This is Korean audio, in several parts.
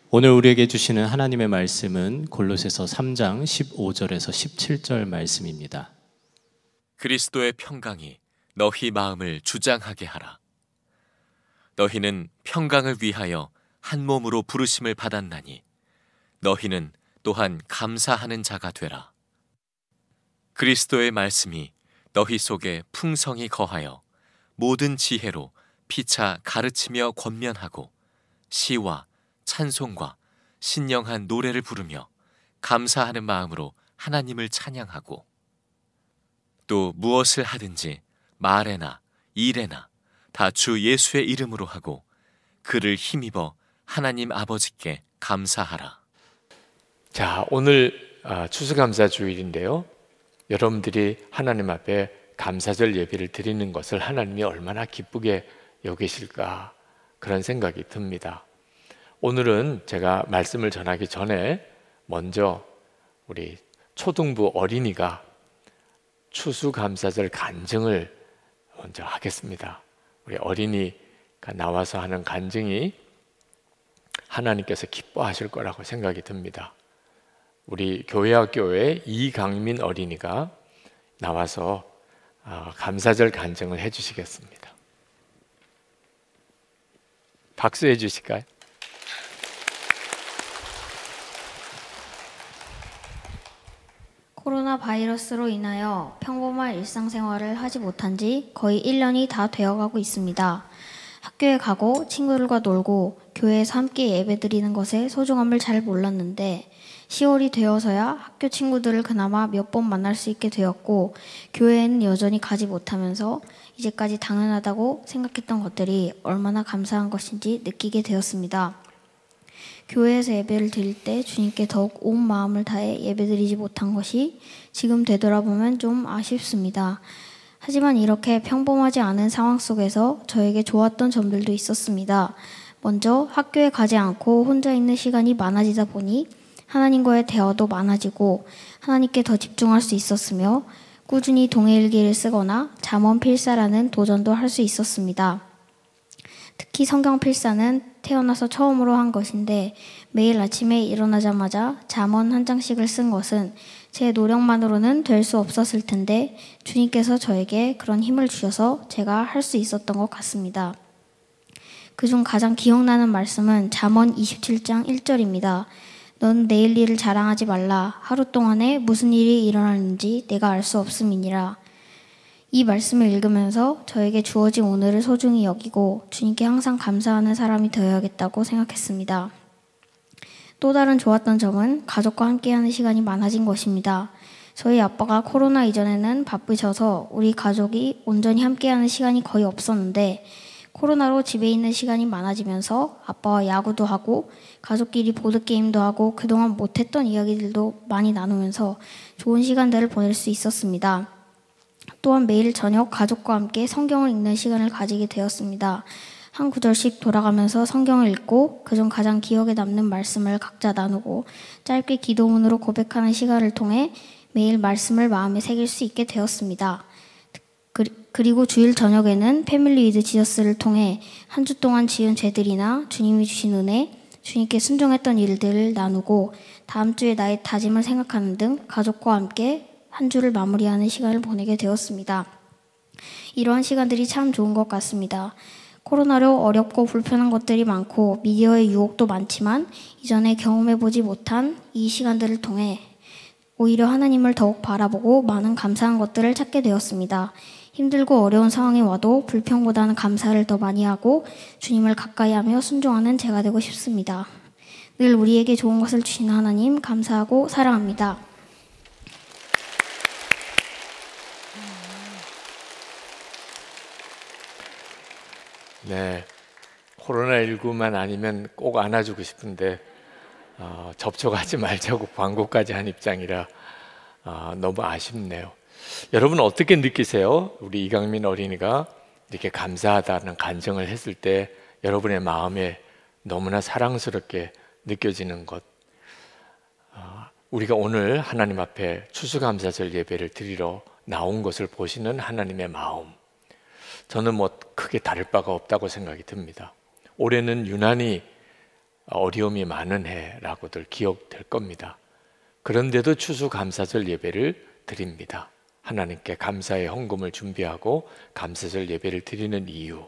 오늘 우리에게 주시는 하나님의 말씀은 골로새서 3장 15절에서 17절 말씀입니다. 그리스도의 평강이 너희 마음을 주장하게 하라. 너희는 평강을 위하여 한 몸으로 부르심을 받았나니 너희는 또한 감사하는 자가 되라. 그리스도의 말씀이 너희 속에 풍성히 거하여 모든 지혜로 피차 가르치며 권면하고 시와 찬송과 신령한 노래를 부르며 감사하는 마음으로 하나님을 찬양하고 또 무엇을 하든지 말에나 일에나 다 주 예수의 이름으로 하고 그를 힘입어 하나님 아버지께 감사하라. 자, 오늘 추수감사 주일인데요. 여러분들이 하나님 앞에 감사절 예배를 드리는 것을 하나님이 얼마나 기쁘게 여기실까 그런 생각이 듭니다. 오늘은 제가 말씀을 전하기 전에 먼저 우리 초등부 어린이가 추수감사절 간증을 먼저 하겠습니다. 우리 어린이가 나와서 하는 간증이 하나님께서 기뻐하실 거라고 생각이 듭니다. 우리 교회학교의 이강민 어린이가 나와서 감사절 간증을 해주시겠습니다. 박수해 주실까요? 코로나 바이러스로 인하여 평범한 일상생활을 하지 못한 지 거의 1년이 다 되어가고 있습니다. 학교에 가고 친구들과 놀고 교회에서 함께 예배드리는 것의 소중함을 잘 몰랐는데 10월이 되어서야 학교 친구들을 그나마 몇 번 만날 수 있게 되었고 교회에는 여전히 가지 못하면서 이제까지 당연하다고 생각했던 것들이 얼마나 감사한 것인지 느끼게 되었습니다. 교회에서 예배를 드릴 때 주님께 더욱 온 마음을 다해 예배드리지 못한 것이 지금 되돌아보면 좀 아쉽습니다. 하지만 이렇게 평범하지 않은 상황 속에서 저에게 좋았던 점들도 있었습니다. 먼저 학교에 가지 않고 혼자 있는 시간이 많아지다 보니 하나님과의 대화도 많아지고 하나님께 더 집중할 수 있었으며 꾸준히 동해일기를 쓰거나 잠언 필사라는 도전도 할 수 있었습니다. 특히 성경 필사는 태어나서 처음으로 한 것인데 매일 아침에 일어나자마자 잠언 한 장씩을 쓴 것은 제 노력만으로는 될 수 없었을 텐데 주님께서 저에게 그런 힘을 주셔서 제가 할 수 있었던 것 같습니다. 그중 가장 기억나는 말씀은 잠언 27장 1절입니다. 넌 내일 일을 자랑하지 말라. 하루 동안에 무슨 일이 일어나는지 내가 알 수 없음이니라. 이 말씀을 읽으면서 저에게 주어진 오늘을 소중히 여기고 주님께 항상 감사하는 사람이 되어야겠다고 생각했습니다. 또 다른 좋았던 점은 가족과 함께하는 시간이 많아진 것입니다. 저희 아빠가 코로나 이전에는 바쁘셔서 우리 가족이 온전히 함께하는 시간이 거의 없었는데 코로나로 집에 있는 시간이 많아지면서 아빠와 야구도 하고 가족끼리 보드게임도 하고 그동안 못했던 이야기들도 많이 나누면서 좋은 시간들을 보낼 수 있었습니다. 또한 매일 저녁 가족과 함께 성경을 읽는 시간을 가지게 되었습니다. 한 구절씩 돌아가면서 성경을 읽고 그중 가장 기억에 남는 말씀을 각자 나누고 짧게 기도문으로 고백하는 시간을 통해 매일 말씀을 마음에 새길 수 있게 되었습니다. 그리고 주일 저녁에는 패밀리 위드 지저스를 통해 한 주 동안 지은 죄들이나 주님이 주신 은혜, 주님께 순종했던 일들을 나누고 다음 주에 나의 다짐을 생각하는 등 가족과 함께 한 주를 마무리하는 시간을 보내게 되었습니다. 이러한 시간들이 참 좋은 것 같습니다. 코로나로 어렵고 불편한 것들이 많고 미디어의 유혹도 많지만 이전에 경험해보지 못한 이 시간들을 통해 오히려 하나님을 더욱 바라보고 많은 감사한 것들을 찾게 되었습니다. 힘들고 어려운 상황이 와도 불평보다는 감사를 더 많이 하고 주님을 가까이 하며 순종하는 제가 되고 싶습니다. 늘 우리에게 좋은 것을 주시는 하나님 감사하고 사랑합니다. 네, 코로나19만 아니면 꼭 안아주고 싶은데 접촉하지 말자고 광고까지 한 입장이라 너무 아쉽네요. 여러분 어떻게 느끼세요? 우리 이강민 어린이가 이렇게 감사하다는 간증을 했을 때 여러분의 마음에 너무나 사랑스럽게 느껴지는 것, 우리가 오늘 하나님 앞에 추수감사절 예배를 드리러 나온 것을 보시는 하나님의 마음, 저는 크게 다를 바가 없다고 생각이 듭니다. 올해는 유난히 어려움이 많은 해라고들 기억될 겁니다. 그런데도 추수감사절 예배를 드립니다. 하나님께 감사의 헌금을 준비하고 감사절 예배를 드리는 이유,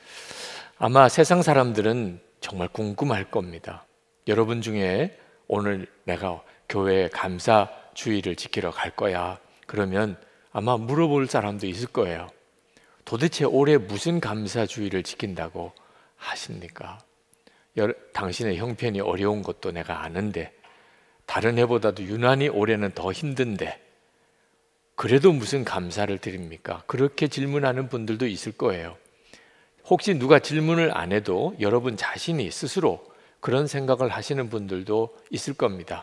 아마 세상 사람들은 정말 궁금할 겁니다. 여러분 중에 오늘 내가 교회에 감사 주일을 지키러 갈 거야, 그러면 아마 물어볼 사람도 있을 거예요. 도대체 올해 무슨 감사 주일을 지킨다고 하십니까? 당신의 형편이 어려운 것도 내가 아는데, 다른 해보다도 유난히 올해는 더 힘든데 그래도 무슨 감사를 드립니까? 그렇게 질문하는 분들도 있을 거예요. 혹시 누가 질문을 안 해도 여러분 자신이 스스로 그런 생각을 하시는 분들도 있을 겁니다.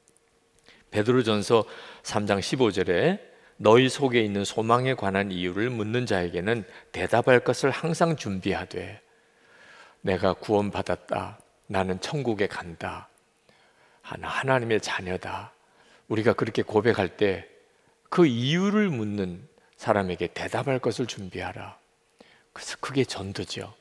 베드로전서 3장 15절에 너희 속에 있는 소망에 관한 이유를 묻는 자에게는 대답할 것을 항상 준비하되, 내가 구원받았다, 나는 천국에 간다, 하나님의 자녀다, 우리가 그렇게 고백할 때 그 이유를 묻는 사람에게 대답할 것을 준비하라. 그래서 그게 전도죠.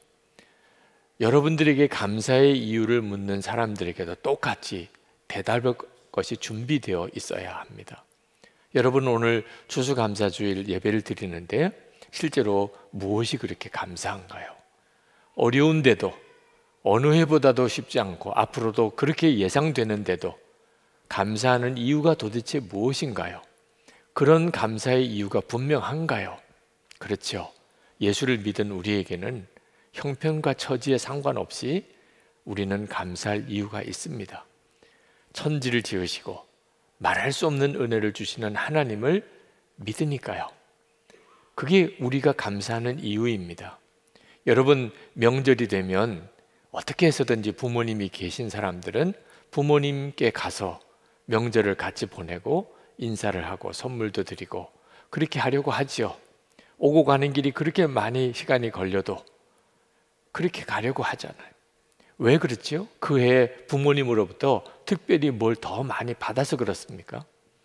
여러분들에게 감사의 이유를 묻는 사람들에게도 똑같이 대답할 것이 준비되어 있어야 합니다. 여러분, 오늘 추수감사주일 예배를 드리는데 실제로 무엇이 그렇게 감사한가요? 어려운데도, 어느 해보다도 쉽지 않고 앞으로도 그렇게 예상되는데도 감사하는 이유가 도대체 무엇인가요? 그런 감사의 이유가 분명한가요? 그렇죠. 예수를 믿은 우리에게는 형편과 처지에 상관없이 우리는 감사할 이유가 있습니다. 천지를 지으시고 말할 수 없는 은혜를 주시는 하나님을 믿으니까요. 그게 우리가 감사하는 이유입니다. 여러분, 명절이 되면 어떻게 해서든지 부모님이 계신 사람들은 부모님께 가서 명절을 같이 보내고 인사를 하고 선물도 드리고 그렇게 하려고 하지요. 오고 가는 길이 그렇게 많이 시간이 걸려도 그렇게 가려고 하잖아요. 왜 그렇지요? 그 해에 부모님으로부터 특별히 뭘 더 많이 받아서 그렇습니까?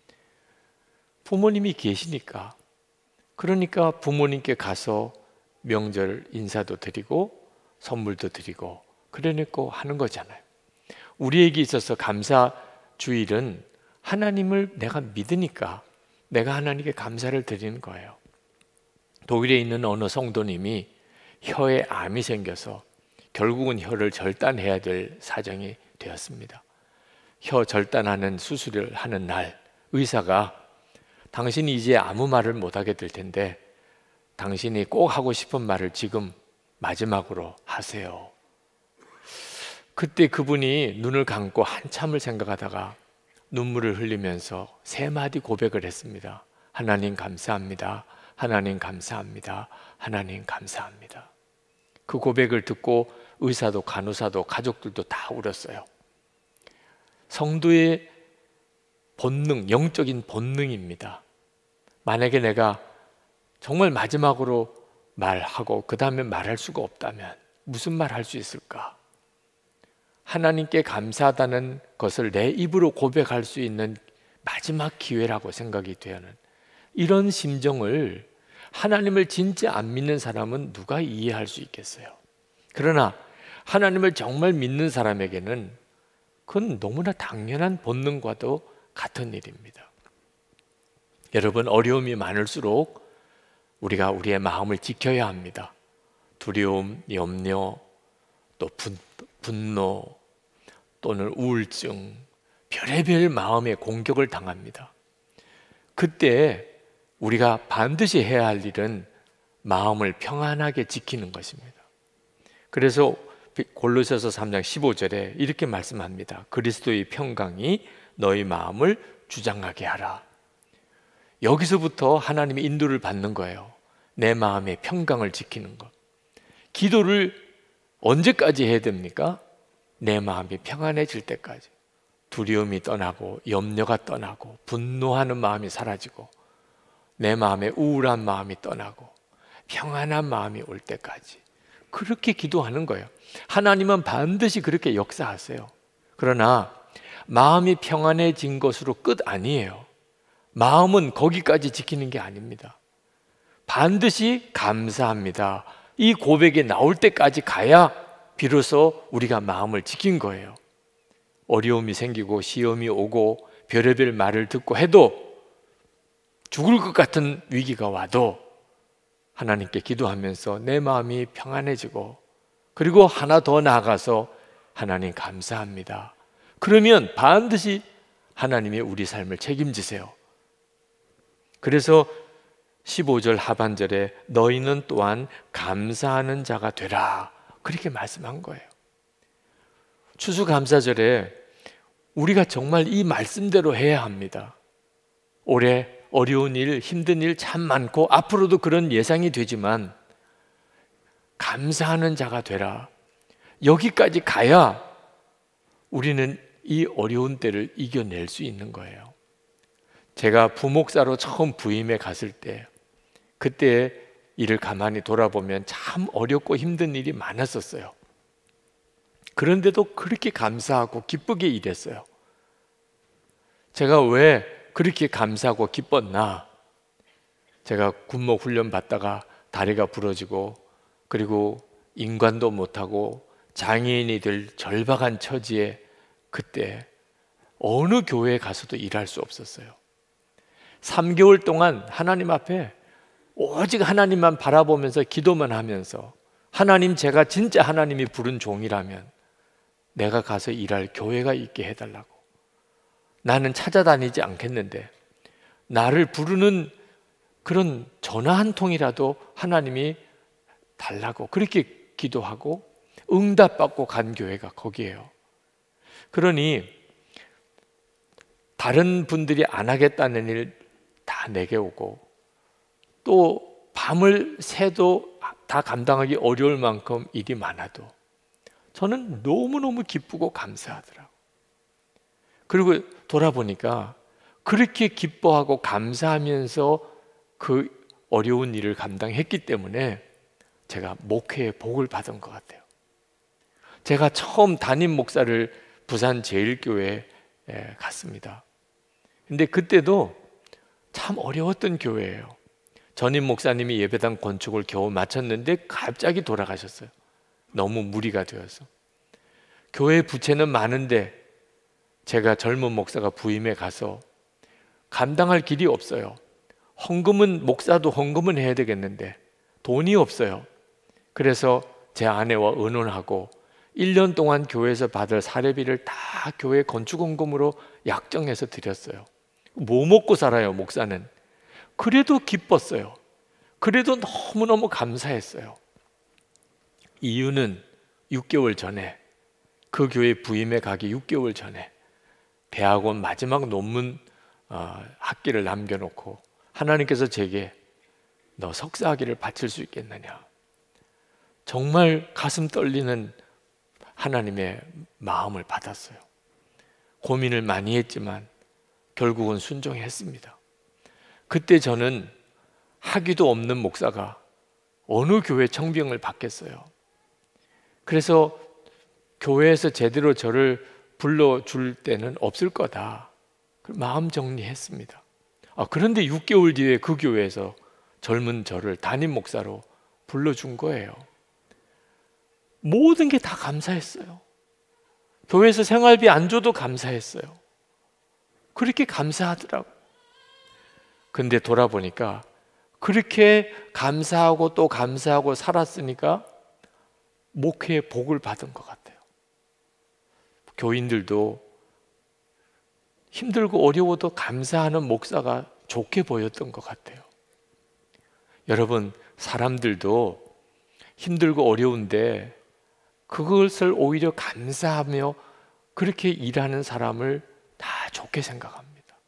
부모님이 계시니까. 그러니까 부모님께 가서 명절 인사도 드리고 선물도 드리고 그러니까 하는 거잖아요. 우리에게 있어서 감사 주일은 하나님을 내가 믿으니까 내가 하나님께 감사를 드리는 거예요. 독일에 있는 어느 성도님이 혀에 암이 생겨서 결국은 혀를 절단해야 될 사정이 되었습니다. 혀 절단하는 수술을 하는 날 의사가 당신이 이제 아무 말을 못하게 될 텐데 당신이 꼭 하고 싶은 말을 지금 마지막으로 하세요. 그때 그분이 눈을 감고 한참을 생각하다가 눈물을 흘리면서 3마디 고백을 했습니다. 하나님 감사합니다. 하나님 감사합니다. 하나님 감사합니다. 그 고백을 듣고 의사도 간호사도 가족들도 다 울었어요. 성도의 본능, 영적인 본능입니다. 만약에 내가 정말 마지막으로 말하고 그 다음에 말할 수가 없다면 무슨 말 할 수 있을까? 하나님께 감사하다는 것을 내 입으로 고백할 수 있는 마지막 기회라고 생각이 되는 이런 심정을 하나님을 진짜 안 믿는 사람은 누가 이해할 수 있겠어요? 그러나 하나님을 정말 믿는 사람에게는 그건 너무나 당연한 본능과도 같은 일입니다. 여러분, 어려움이 많을수록 우리가 우리의 마음을 지켜야 합니다. 두려움, 염려, 또 분노 또는 우울증, 별의별 마음의 공격을 당합니다. 그때 우리가 반드시 해야 할 일은 마음을 평안하게 지키는 것입니다. 그래서 골로새서 3장 15절에 이렇게 말씀합니다. 그리스도의 평강이 너희 마음을 주장하게 하라. 여기서부터 하나님의 인도를 받는 거예요. 내 마음의 평강을 지키는 것. 기도를 언제까지 해야 됩니까? 내 마음이 평안해질 때까지. 두려움이 떠나고 염려가 떠나고 분노하는 마음이 사라지고 내 마음에 우울한 마음이 떠나고 평안한 마음이 올 때까지 그렇게 기도하는 거예요. 하나님은 반드시 그렇게 역사하세요. 그러나 마음이 평안해진 것으로 끝 아니에요. 마음은 거기까지 지키는 게 아닙니다. 반드시 감사합니다. 이 고백이 나올 때까지 가야 비로소 우리가 마음을 지킨 거예요. 어려움이 생기고 시험이 오고 별의별 말을 듣고 해도 죽을 것 같은 위기가 와도 하나님께 기도하면서 내 마음이 평안해지고, 그리고 하나 더 나아가서 하나님 감사합니다. 그러면 반드시 하나님이 우리 삶을 책임지세요. 그래서 15절 하반절에 너희는 또한 감사하는 자가 되라, 그렇게 말씀한 거예요. 추수감사절에 우리가 정말 이 말씀대로 해야 합니다. 올해 어려운 일, 힘든 일 참 많고 앞으로도 그런 예상이 되지만 감사하는 자가 되라. 여기까지 가야 우리는 이 어려운 때를 이겨낼 수 있는 거예요. 제가 부목사로 처음 부임해 갔을 때, 그때 일을 가만히 돌아보면 참 어렵고 힘든 일이 많았었어요. 그런데도 그렇게 감사하고 기쁘게 일했어요. 제가 왜 그렇게 감사하고 기뻤나? 제가 군목 훈련 받다가 다리가 부러지고, 그리고 인관도 못하고 장애인이 될 절박한 처지에, 그때 어느 교회에 가서도 일할 수 없었어요. 3개월 동안 하나님 앞에 오직 하나님만 바라보면서 기도만 하면서, 하나님, 제가 진짜 하나님이 부른 종이라면 내가 가서 일할 교회가 있게 해달라고. 나는 찾아다니지 않겠는데 나를 부르는 그런 전화 한 통이라도 하나님이 달라고, 그렇게 기도하고 응답받고 간 교회가 거기에요. 그러니 다른 분들이 안 하겠다는 일 다 내게 오고, 또 밤을 새도 다 감당하기 어려울 만큼 일이 많아도 저는 너무너무 기쁘고 감사하더라고요. 그리고 돌아보니까 그렇게 기뻐하고 감사하면서 그 어려운 일을 감당했기 때문에 제가 목회의 복을 받은 것 같아요. 제가 처음 담임 목사를 부산 제일교회에 갔습니다. 근데 그때도 참 어려웠던 교회예요. 전임 목사님이 예배당 건축을 겨우 마쳤는데 갑자기 돌아가셨어요. 너무 무리가 되어서. 교회 부채는 많은데 제가 젊은 목사가 부임해 가서 감당할 길이 없어요. 헌금은, 목사도 헌금은 해야 되겠는데 돈이 없어요. 그래서 제 아내와 의논하고 1년 동안 교회에서 받을 사례비를 다 교회 건축헌금으로 약정해서 드렸어요. 뭐 먹고 살아요, 목사는. 그래도 기뻤어요. 그래도 너무너무 감사했어요. 이유는 6개월 전에, 그 교회 부임해 가기 6개월 전에 대학원 마지막 논문 학기를 남겨놓고 하나님께서 제게 너 석사학위를 바칠 수 있겠느냐, 정말 가슴 떨리는 하나님의 마음을 받았어요. 고민을 많이 했지만 결국은 순종했습니다. 그때 저는 학위도 없는 목사가 어느 교회 청빙을 받겠어요. 그래서 교회에서 제대로 저를 불러줄 때는 없을 거다, 마음 정리했습니다. 그런데 6개월 뒤에 그 교회에서 젊은 저를 담임 목사로 불러준 거예요. 모든 게 다 감사했어요. 교회에서 생활비 안 줘도 감사했어요. 그렇게 감사하더라고요. 근데 돌아보니까 그렇게 감사하고 또 감사하고 살았으니까 목회의 복을 받은 것 같아요. 교인들도 힘들고 어려워도 감사하는 목사가 좋게 보였던 것 같아요. 여러분, 사람들도 힘들고 어려운데 그것을 오히려 감사하며 그렇게 일하는 사람을 다 좋게 생각합니다.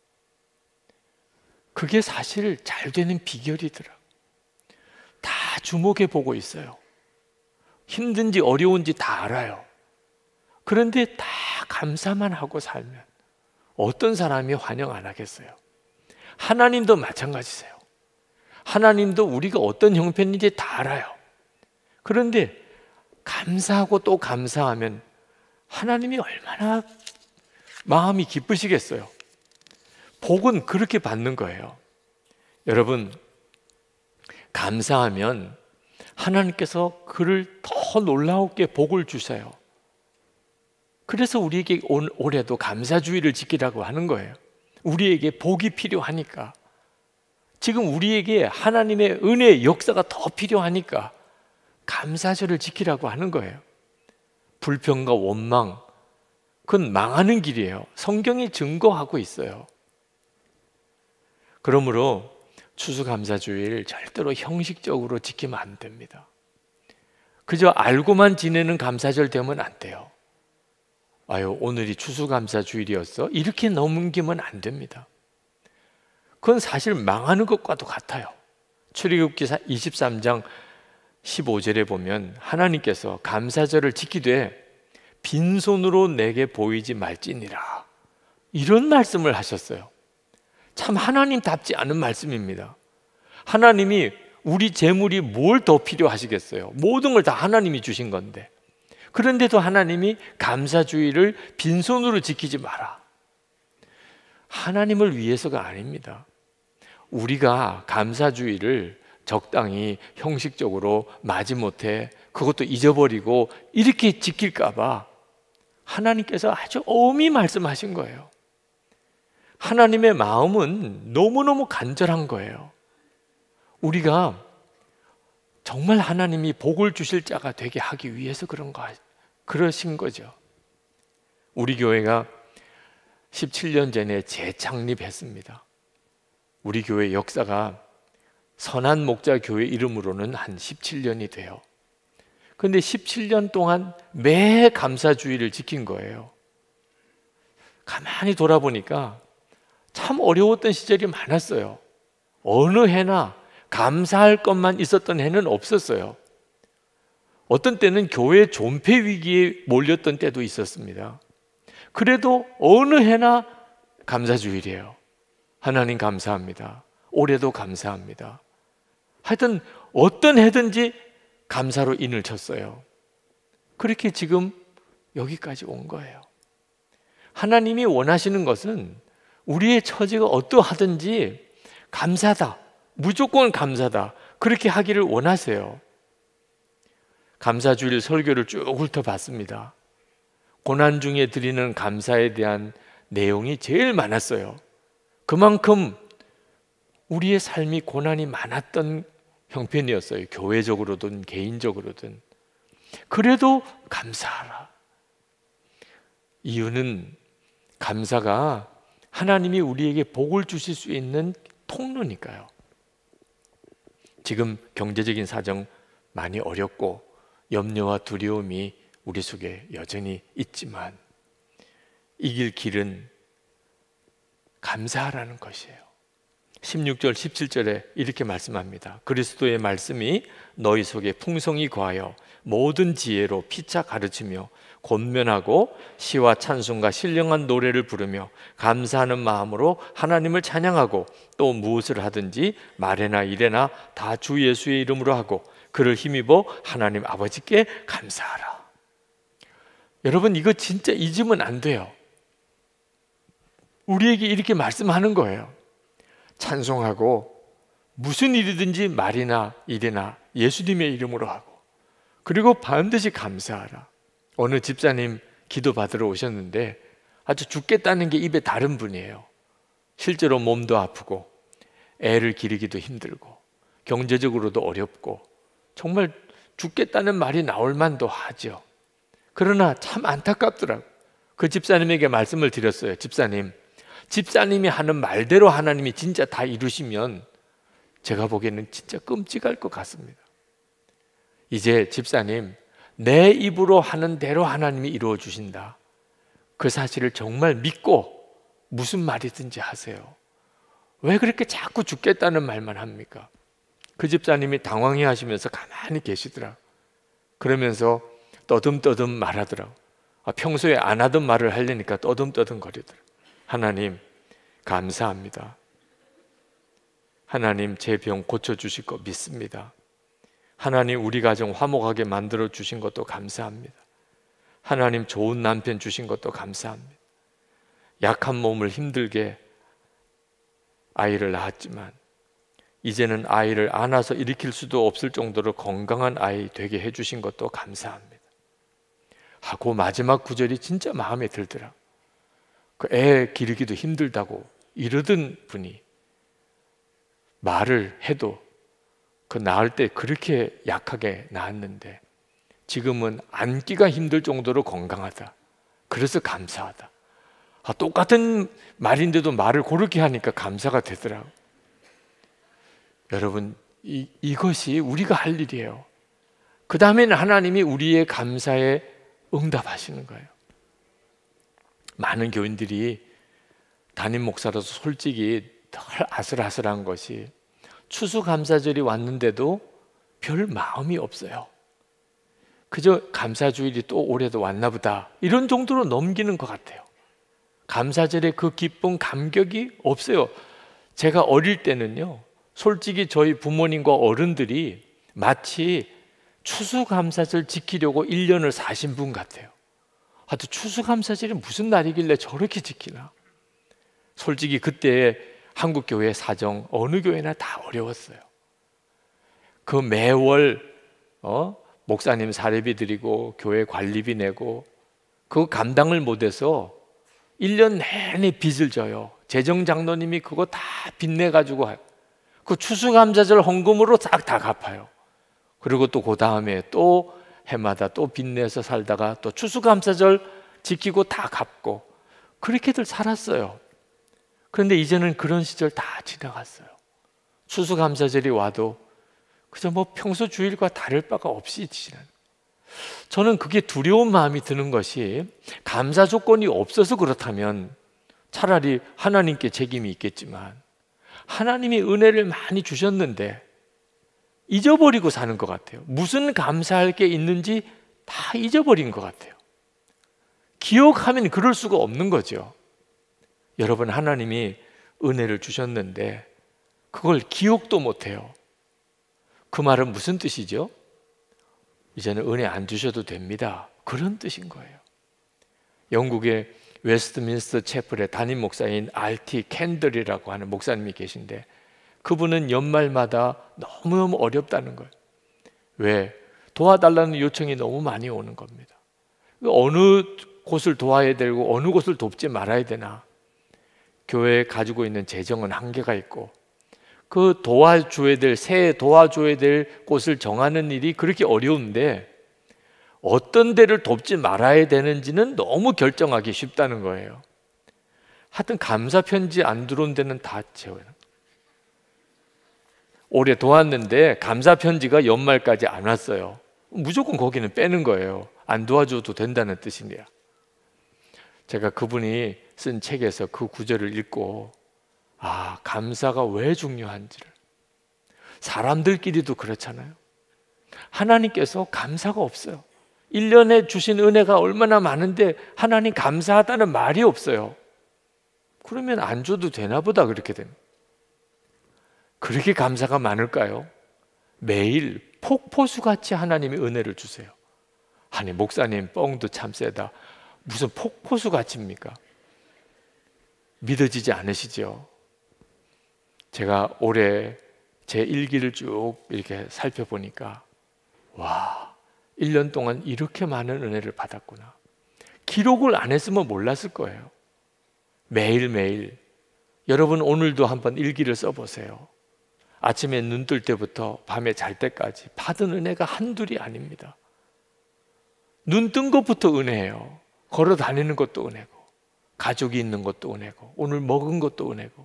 그게 사실 잘 되는 비결이더라. 다 주목해 보고 있어요. 힘든지 어려운지 다 알아요. 그런데 다 감사만 하고 살면 어떤 사람이 환영 안 하겠어요? 하나님도 마찬가지세요. 하나님도 우리가 어떤 형편인지 다 알아요. 그런데 감사하고 또 감사하면 하나님이 얼마나 마음이 기쁘시겠어요. 복은 그렇게 받는 거예요. 여러분, 감사하면 하나님께서 그를 더 더 놀라웠게 복을 주세요. 그래서 우리에게 올해도 감사주의를 지키라고 하는 거예요. 우리에게 복이 필요하니까, 지금 우리에게 하나님의 은혜의 역사가 더 필요하니까 감사절을 지키라고 하는 거예요. 불평과 원망, 그건 망하는 길이에요. 성경이 증거하고 있어요. 그러므로 추수감사주의를 절대로 형식적으로 지키면 안 됩니다. 그저 알고만 지내는 감사절 되면 안 돼요. 아유, 오늘이 추수감사주일이었어? 이렇게 넘기면 안 됩니다. 그건 사실 망하는 것과도 같아요. 출애굽기 23장 15절에 보면 하나님께서 감사절을 지키되 빈손으로 내게 보이지 말지니라, 이런 말씀을 하셨어요. 참 하나님답지 않은 말씀입니다. 하나님이 우리 재물이 뭘 더 필요하시겠어요? 모든 걸 다 하나님이 주신 건데, 그런데도 하나님이 감사주의를 빈손으로 지키지 마라. 하나님을 위해서가 아닙니다. 우리가 감사주의를 적당히 형식적으로 마지못해 그것도 잊어버리고 이렇게 지킬까 봐 하나님께서 아주 엄히 말씀하신 거예요. 하나님의 마음은 너무너무 간절한 거예요. 우리가 정말 하나님이 복을 주실 자가 되게 하기 위해서 그러신 거죠. 우리 교회가 17년 전에 재창립했습니다. 우리 교회 역사가 선한 목자 교회 이름으로는 한 17년이 돼요. 그런데 17년 동안 매 감사주의를 지킨 거예요. 가만히 돌아보니까 참 어려웠던 시절이 많았어요. 어느 해나 감사할 것만 있었던 해는 없었어요. 어떤 때는 교회 존폐 위기에 몰렸던 때도 있었습니다. 그래도 어느 해나 감사주일이에요. 하나님 감사합니다. 올해도 감사합니다. 하여튼 어떤 해든지 감사로 인을 쳤어요. 그렇게 지금 여기까지 온 거예요. 하나님이 원하시는 것은 우리의 처지가 어떠하든지 감사다, 무조건 감사다, 그렇게 하기를 원하세요. 감사주일 설교를 쭉 훑어봤습니다. 고난 중에 드리는 감사에 대한 내용이 제일 많았어요. 그만큼 우리의 삶이 고난이 많았던 형편이었어요. 교회적으로든 개인적으로든. 그래도 감사하라. 이유는 감사가 하나님이 우리에게 복을 주실 수 있는 통로니까요. 지금 경제적인 사정 많이 어렵고 염려와 두려움이 우리 속에 여전히 있지만 이길 길은 감사하라는 것이에요. 16절 17절에 이렇게 말씀합니다. 그리스도의 말씀이 너희 속에 풍성히 거하여 모든 지혜로 피차 가르치며 권면하고 시와 찬송과 신령한 노래를 부르며 감사하는 마음으로 하나님을 찬양하고 또 무엇을 하든지 말에나 일에나 다 주 예수의 이름으로 하고 그를 힘입어 하나님 아버지께 감사하라. 여러분, 이거 진짜 잊으면 안 돼요. 우리에게 이렇게 말씀하는 거예요. 찬송하고 무슨 일이든지 말이나 일이나 예수님의 이름으로 하고 그리고 반드시 감사하라. 어느 집사님 기도 받으러 오셨는데 아주 죽겠다는 게 입에 다른 분이에요. 실제로 몸도 아프고 애를 기르기도 힘들고 경제적으로도 어렵고 정말 죽겠다는 말이 나올 만도 하죠. 그러나 참 안타깝더라고요. 그 집사님에게 말씀을 드렸어요. 집사님이 하는 말대로 하나님이 진짜 다 이루시면 제가 보기에는 진짜 끔찍할 것 같습니다. 이제 집사님, 내 입으로 하는 대로 하나님이 이루어 주신다. 그 사실을 정말 믿고 무슨 말이든지 하세요. 왜 그렇게 자꾸 죽겠다는 말만 합니까? 그 집사님이 당황해 하시면서 가만히 계시더라. 그러면서 떠듬떠듬 말하더라고. 평소에 안 하던 말을 하려니까 떠듬떠듬 거리더라. 하나님 감사합니다. 하나님 제 병 고쳐주실 거 믿습니다. 하나님 우리 가정 화목하게 만들어 주신 것도 감사합니다. 하나님 좋은 남편 주신 것도 감사합니다. 약한 몸을 힘들게 아이를 낳았지만 이제는 아이를 안아서 일으킬 수도 없을 정도로 건강한 아이 되게 해주신 것도 감사합니다. 하고 마지막 구절이 진짜 마음에 들더라. 그 애 기르기도 힘들다고 이러던 분이 말을 해도 그 낳을 때 그렇게 약하게 낳았는데 지금은 안기가 힘들 정도로 건강하다. 그래서 감사하다. 똑같은 말인데도 말을 그렇게 하니까 감사가 되더라고요. 여러분, 이것이 우리가 할 일이에요. 그 다음에는 하나님이 우리의 감사에 응답하시는 거예요. 많은 교인들이 담임 목사로서 솔직히 덜 아슬아슬한 것이 추수감사절이 왔는데도 별 마음이 없어요. 그저 감사주일이 또 올해도 왔나 보다 이런 정도로 넘기는 것 같아요. 감사절에 그 기쁨, 감격이 없어요. 제가 어릴 때는요, 솔직히 저희 부모님과 어른들이 마치 추수감사절 지키려고 1년을 사신 분 같아요. 하여튼 추수감사절이 무슨 날이길래 저렇게 지키나. 솔직히 그때 한국교회 사정 어느 교회나 다 어려웠어요. 그 매월 목사님 사례비 드리고 교회 관리비 내고 그거 감당을 못해서 1년 내내 빚을 져요. 재정장로님이 그거 다 빚내가지고 그 추수감사절 헌금으로 싹 다 갚아요. 그리고 또 그 다음에 또 해마다 또 빚내서 살다가 또 추수감사절 지키고 다 갚고 그렇게들 살았어요. 그런데 이제는 그런 시절 다 지나갔어요. 추수감사절이 와도 그저 뭐 평소 주일과 다를 바가 없이 지나는. 저는 그게 두려운 마음이 드는 것이 감사 조건이 없어서 그렇다면 차라리 하나님께 책임이 있겠지만 하나님이 은혜를 많이 주셨는데 잊어버리고 사는 것 같아요. 무슨 감사할 게 있는지 다 잊어버린 것 같아요. 기억하면 그럴 수가 없는 거죠. 여러분, 하나님이 은혜를 주셨는데 그걸 기억도 못해요. 그 말은 무슨 뜻이죠? 이제는 은혜 안 주셔도 됩니다. 그런 뜻인 거예요. 영국의 웨스트민스터 채플의 담임 목사인 R.T. 캔들이라고 하는 목사님이 계신데 그분은 연말마다 너무너무 어렵다는 거예요. 왜? 도와달라는 요청이 너무 많이 오는 겁니다. 어느 곳을 도와야 되고 어느 곳을 돕지 말아야 되나. 교회에 가지고 있는 재정은 한계가 있고 그 도와줘야 될, 새해 도와줘야 될 곳을 정하는 일이 그렇게 어려운데 어떤 데를 돕지 말아야 되는지는 너무 결정하기 쉽다는 거예요. 하여튼 감사 편지 안 들어온 데는 다 채워요. 올해 도왔는데 감사 편지가 연말까지 안 왔어요. 무조건 거기는 빼는 거예요. 안 도와줘도 된다는 뜻이네요. 제가 그분이 쓴 책에서 그 구절을 읽고 감사가 왜 중요한지를. 사람들끼리도 그렇잖아요. 하나님께서 감사가 없어요. 1년에 주신 은혜가 얼마나 많은데 하나님 감사하다는 말이 없어요. 그러면 안 줘도 되나 보다 그렇게 됩니다. 그렇게 감사가 많을까요? 매일 폭포수같이 하나님이 은혜를 주세요. 아니 목사님 뻥도 참 세다. 무슨 폭포수같이입니까? 믿어지지 않으시죠? 제가 올해 제 일기를 쭉 이렇게 살펴보니까 와, 1년 동안 이렇게 많은 은혜를 받았구나. 기록을 안 했으면 몰랐을 거예요. 매일매일. 여러분 오늘도 한번 일기를 써보세요. 아침에 눈 뜰 때부터 밤에 잘 때까지 받은 은혜가 한둘이 아닙니다. 눈 뜬 것부터 은혜예요. 걸어 다니는 것도 은혜고 가족이 있는 것도 은혜고 오늘 먹은 것도 은혜고.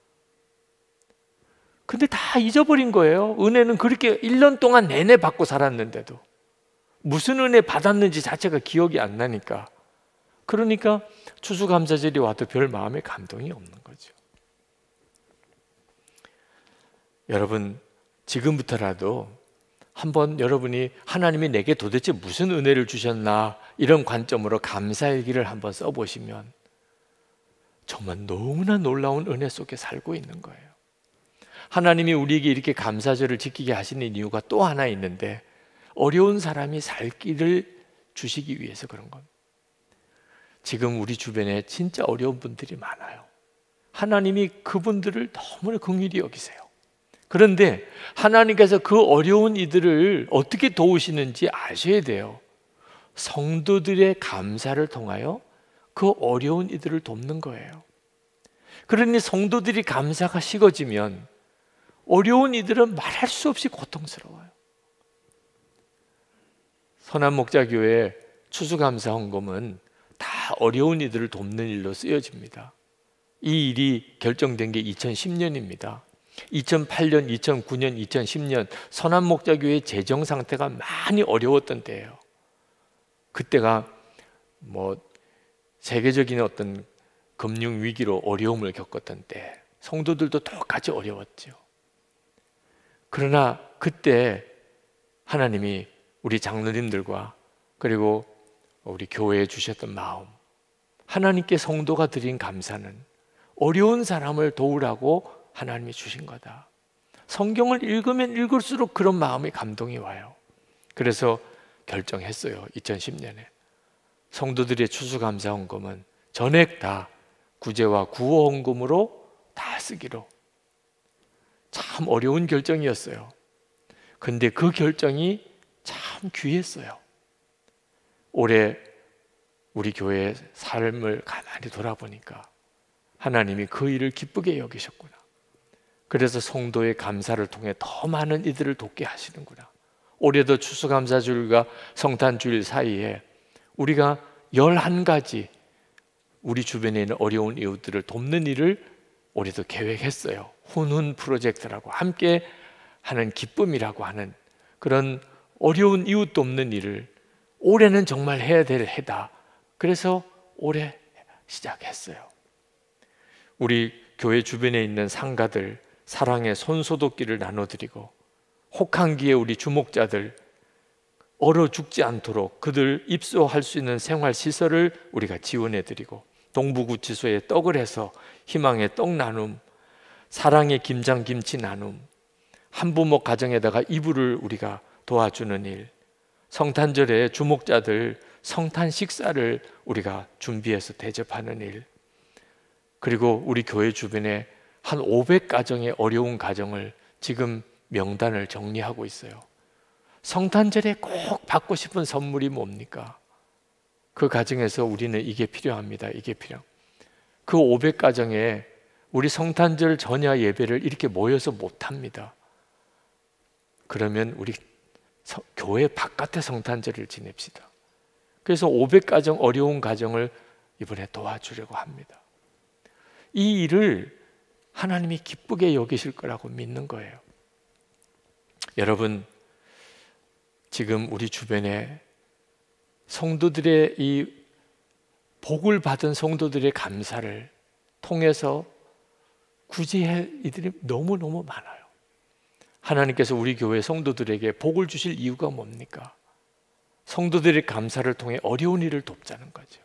근데 다 잊어버린 거예요. 은혜는 그렇게 1년 동안 내내 받고 살았는데도 무슨 은혜 받았는지 자체가 기억이 안 나니까. 그러니까 추수감사절이 와도 별 마음에 감동이 없는 거죠. 여러분 지금부터라도 한번 여러분이 하나님이 내게 도대체 무슨 은혜를 주셨나 이런 관점으로 감사일기를 한번 써보시면 정말 너무나 놀라운 은혜 속에 살고 있는 거예요. 하나님이 우리에게 이렇게 감사절을 지키게 하시는 이유가 또 하나 있는데 어려운 사람이 살 길을 주시기 위해서 그런 겁니다. 지금 우리 주변에 진짜 어려운 분들이 많아요. 하나님이 그분들을 너무나 긍휼히 여기세요. 그런데 하나님께서 그 어려운 이들을 어떻게 도우시는지 아셔야 돼요. 성도들의 감사를 통하여 그 어려운 이들을 돕는 거예요. 그러니 성도들이 감사가 식어지면 어려운 이들은 말할 수 없이 고통스러워요. 선한목자교회 추수감사 헌금은 다 어려운 이들을 돕는 일로 쓰여집니다. 이 일이 결정된 게 2010년입니다. 2008년, 2009년, 2010년 선한목자교회의 재정 상태가 많이 어려웠던 때예요. 그때가 세계적인 어떤 금융 위기로 어려움을 겪었던 때, 성도들도 똑같이 어려웠죠. 그러나 그때 하나님이 우리 장로님들과 그리고 우리 교회에 주셨던 마음, 하나님께 성도가 드린 감사는 어려운 사람을 도우라고 하나님이 주신 거다. 성경을 읽으면 읽을수록 그런 마음의 감동이 와요. 그래서 결정했어요. 2010년에 성도들의 추수감사 헌금은 전액 다 구제와 구호 헌금으로 다 쓰기로. 참 어려운 결정이었어요. 근데 그 결정이 참 귀했어요. 올해 우리 교회의 삶을 가만히 돌아보니까 하나님이 그 일을 기쁘게 여기셨구나. 그래서 성도의 감사를 통해 더 많은 이들을 돕게 하시는구나. 올해도 추수감사주일과 성탄주일 사이에 우리가 11가지 우리 주변에 있는 어려운 이웃들을 돕는 일을 올해도 계획했어요. 훈훈 프로젝트라고, 함께 하는 기쁨이라고 하는 그런 어려운 이웃 돕는 일을 올해는 정말 해야 될 해다. 그래서 올해 시작했어요. 우리 교회 주변에 있는 상가들 사랑의 손소독기를 나눠드리고, 혹한기에 우리 주목자들 얼어 죽지 않도록 그들 입소할 수 있는 생활시설을 우리가 지원해드리고, 동부구치소에 떡을 해서 희망의 떡 나눔, 사랑의 김장김치 나눔, 한부모 가정에다가 이불을 우리가 도와주는 일, 성탄절에 주목자들 성탄 식사를 우리가 준비해서 대접하는 일, 그리고 우리 교회 주변에 한 500가정의 어려운 가정을 지금 명단을 정리하고 있어요. 성탄절에 꼭 받고 싶은 선물이 뭡니까? 그 가정에서 우리는 이게 필요합니다. 이게 필요. 그 500가정에 우리 성탄절 전야 예배를 이렇게 모여서 못합니다. 그러면 우리 교회 바깥에 성탄절을 지냅시다. 그래서 500가정 어려운 가정을 이번에 도와주려고 합니다. 이 일을 하나님이 기쁘게 여기실 거라고 믿는 거예요. 여러분, 지금 우리 주변에 성도들의 이 복을 받은 성도들의 감사를 통해서 구제할 이들이 너무너무 많아요. 하나님께서 우리 교회 성도들에게 복을 주실 이유가 뭡니까? 성도들의 감사를 통해 어려운 일을 돕자는 거죠.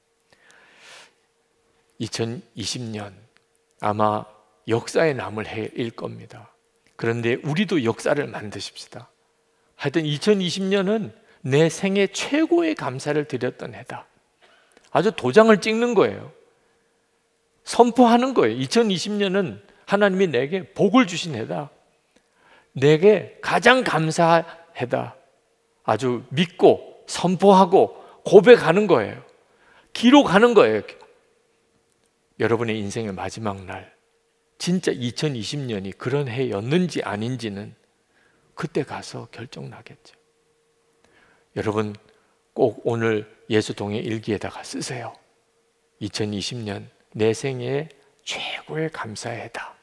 2020년 아마 역사에 남을 해일 겁니다. 그런데 우리도 역사를 만드십시다. 하여튼 2020년은 내 생애 최고의 감사를 드렸던 해다. 아주 도장을 찍는 거예요. 선포하는 거예요. 2020년은 하나님이 내게 복을 주신 해다. 내게 가장 감사한 해다. 아주 믿고 선포하고 고백하는 거예요. 기록하는 거예요. 여러분의 인생의 마지막 날, 진짜 2020년이 그런 해였는지 아닌지는 그때 가서 결정나겠죠. 여러분 꼭 오늘 예수동의 일기에다가 쓰세요. 2020년 내 생애의 최고의 감사의 해다.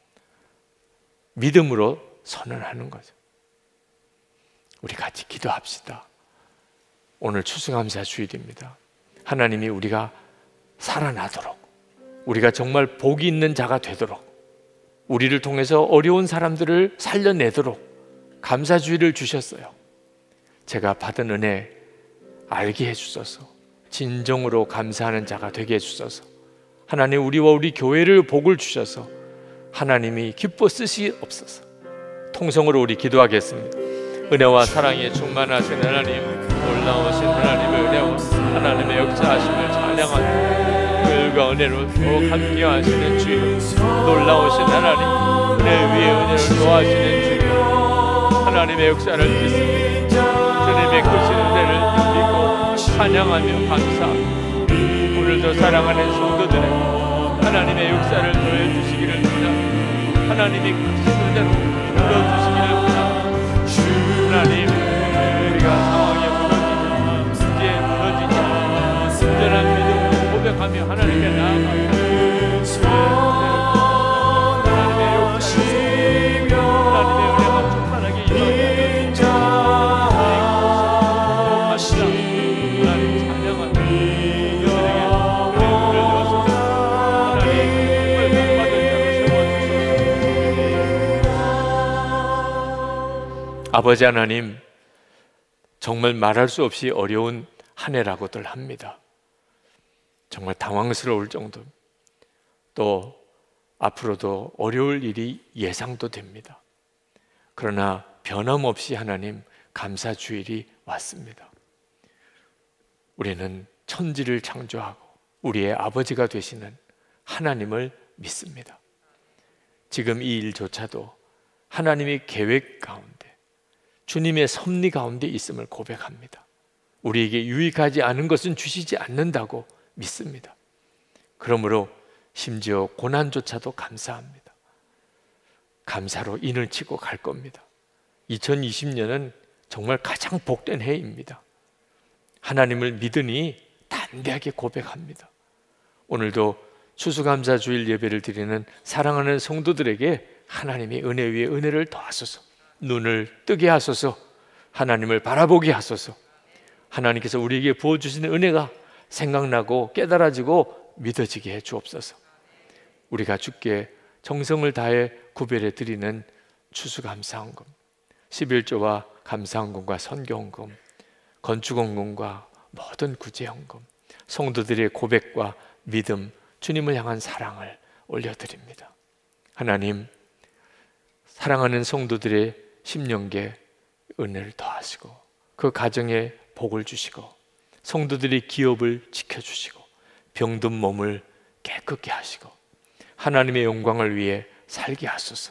믿음으로 선언하는 거죠. 우리 같이 기도합시다. 오늘 추수감사 주일입니다. 하나님이 우리가 살아나도록, 우리가 정말 복이 있는 자가 되도록, 우리를 통해서 어려운 사람들을 살려내도록 감사주의를 주셨어요. 제가 받은 은혜 알게 해주소서. 진정으로 감사하는 자가 되게 해주소서. 하나님, 우리와 우리 교회를 복을 주셔서 하나님이 기뻐 쓰시옵소서. 통성으로 우리 기도하겠습니다. 은혜와 사랑에 충만하신 하나님, 놀라우신 하나님의 은혜와 하나님의 역사하심을 찬양하며 그 은혜와 은혜로 더욱 함께 하시는 주여, 놀라우신 하나님, 은혜 위에 은혜를 더하시는 주여, 하나님의 역사를 믿습니다. 주님의 크신 은혜를 느끼고 찬양하며 감사합니다. 오늘도 사랑하는 성도들의 하나님의 역사를 더해 주시기를 원합니다. 하나님이 크신 은혜로 불러주시기를 원합니다. 하나님, 우리가 상황에 무너지자, 문제에 무너지자, 온전한 믿음으로 고백하며 하나님께 나아갑니다. 하나님의 역사를, 하나님의 은혜가 충만하게 임하옵소서. 하나님 찬양합니다. 아버지 하나님, 정말 말할 수 없이 어려운 한 해라고들 합니다. 정말 당황스러울 정도, 또 앞으로도 어려울 일이 예상도 됩니다. 그러나 변함없이 하나님 감사 주일이 왔습니다. 우리는 천지를 창조하고 우리의 아버지가 되시는 하나님을 믿습니다. 지금 이 일조차도 하나님의 계획 가운데, 주님의 섭리 가운데 있음을 고백합니다. 우리에게 유익하지 않은 것은 주시지 않는다고 믿습니다. 그러므로 심지어 고난조차도 감사합니다. 감사로 인을 치고 갈 겁니다. 2020년은 정말 가장 복된 해입니다. 하나님을 믿으니 담대하게 고백합니다. 오늘도 추수감사 주일 예배를 드리는 사랑하는 성도들에게 하나님의 은혜 위에 은혜를 더하소서. 눈을 뜨게 하소서. 하나님을 바라보게 하소서. 하나님께서 우리에게 부어주시는 은혜가 생각나고 깨달아지고 믿어지게 해 주옵소서. 우리가 주께 정성을 다해 구별해 드리는 추수감사헌금, 11조와 감사헌금과 선교헌금, 건축헌금과 모든 구제헌금, 성도들의 고백과 믿음, 주님을 향한 사랑을 올려드립니다. 하나님, 사랑하는 성도들의 심령계 은혜를 더하시고 그 가정에 복을 주시고 성도들의 기업을 지켜주시고 병든 몸을 깨끗게 하시고 하나님의 영광을 위해 살게 하소서.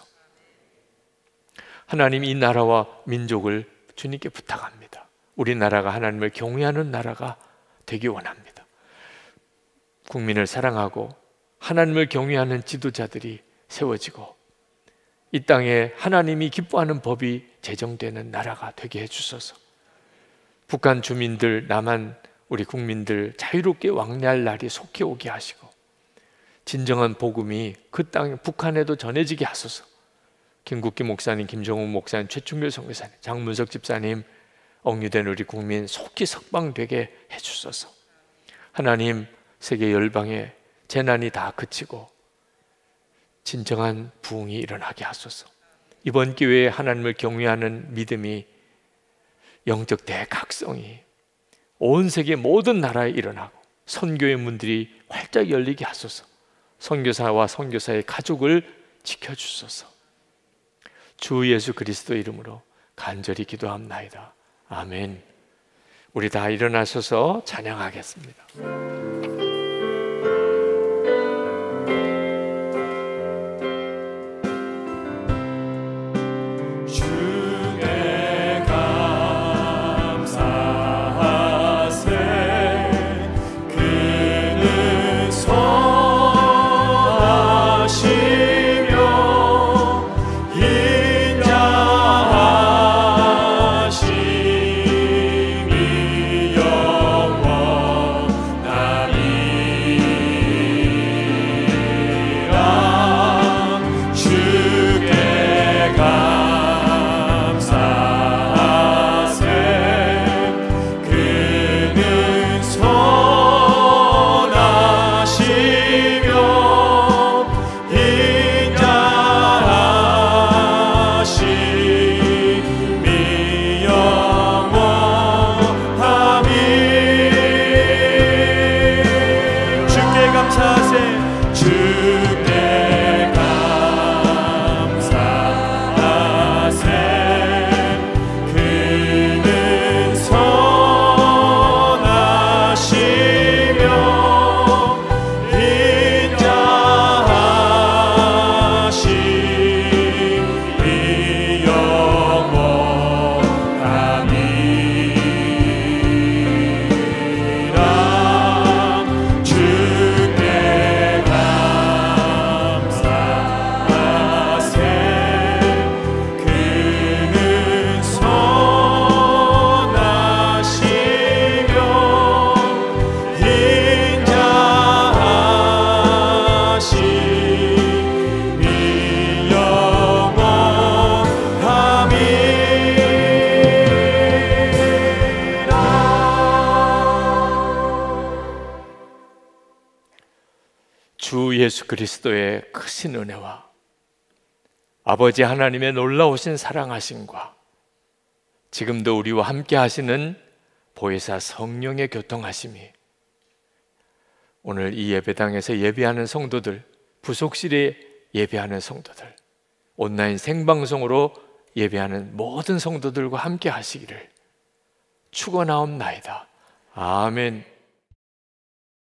하나님, 이 나라와 민족을 주님께 부탁합니다. 우리나라가 하나님을 경외하는 나라가 되기 원합니다. 국민을 사랑하고 하나님을 경외하는 지도자들이 세워지고 이 땅에 하나님이 기뻐하는 법이 제정되는 나라가 되게 해주소서. 북한 주민들, 남한 우리 국민들 자유롭게 왕래할 날이 속히 오게 하시고 진정한 복음이 그 땅 북한에도 전해지게 하소서. 김국기 목사님, 김정욱 목사님, 최충길 선교사님, 장문석 집사님, 억류된 우리 국민 속히 석방되게 해주소서. 하나님, 세계 열방에 재난이 다 그치고 진정한 부흥이 일어나게 하소서. 이번 기회에 하나님을 경외하는 믿음이, 영적 대각성이 온 세계 모든 나라에 일어나고 선교의 문들이 활짝 열리게 하소서. 선교사와 선교사의 가족을 지켜주소서. 주 예수 그리스도 이름으로 간절히 기도합나이다. 아멘. 우리 다 일어나셔서 찬양하겠습니다. 인자하심이 영원하리. 주 예수 그리스도의 크신 은혜와 아버지 하나님의 놀라우신 사랑하심과 지금도 우리와 함께 하시는 보혜사 성령의 교통하심이 오늘 이 예배당에서 예배하는 성도들, 부속실에 예배하는 성도들, 온라인 생방송으로 예배하는 모든 성도들과 함께 하시기를 축원하옵나이다. 아멘.